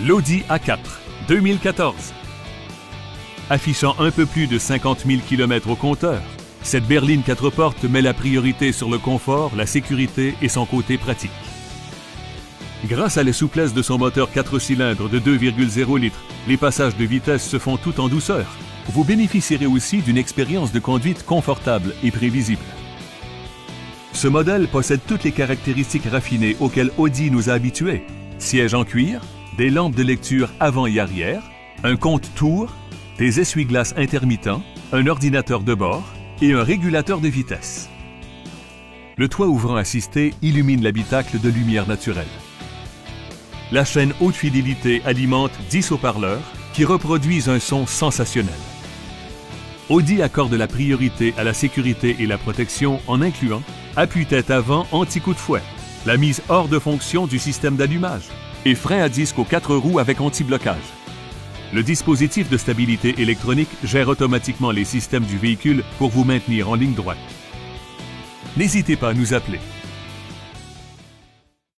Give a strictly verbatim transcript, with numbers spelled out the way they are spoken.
L'Audi A quatre deux mille quatorze. Affichant un peu plus de cinquante mille kilomètres au compteur, cette berline quatre portes met la priorité sur le confort, la sécurité et son côté pratique. Grâce à la souplesse de son moteur quatre cylindres de deux virgule zéro litres, les passages de vitesse se font tout en douceur. Vous bénéficierez aussi d'une expérience de conduite confortable et prévisible. Ce modèle possède toutes les caractéristiques raffinées auxquelles Audi nous a habitués. Siège en cuir, des lampes de lecture avant et arrière, un compte-tours, des essuie-glaces intermittents, un ordinateur de bord et un régulateur de vitesse. Le toit ouvrant assisté illumine l'habitacle de lumière naturelle. La chaîne haute fidélité alimente dix haut-parleurs qui reproduisent un son sensationnel. Audi accorde la priorité à la sécurité et la protection en incluant appui-tête avant anti-coup de fouet, la mise hors de fonction du système d'allumage et frein à disque aux quatre roues avec anti-blocage. Le dispositif de stabilité électronique gère automatiquement les systèmes du véhicule pour vous maintenir en ligne droite. N'hésitez pas à nous appeler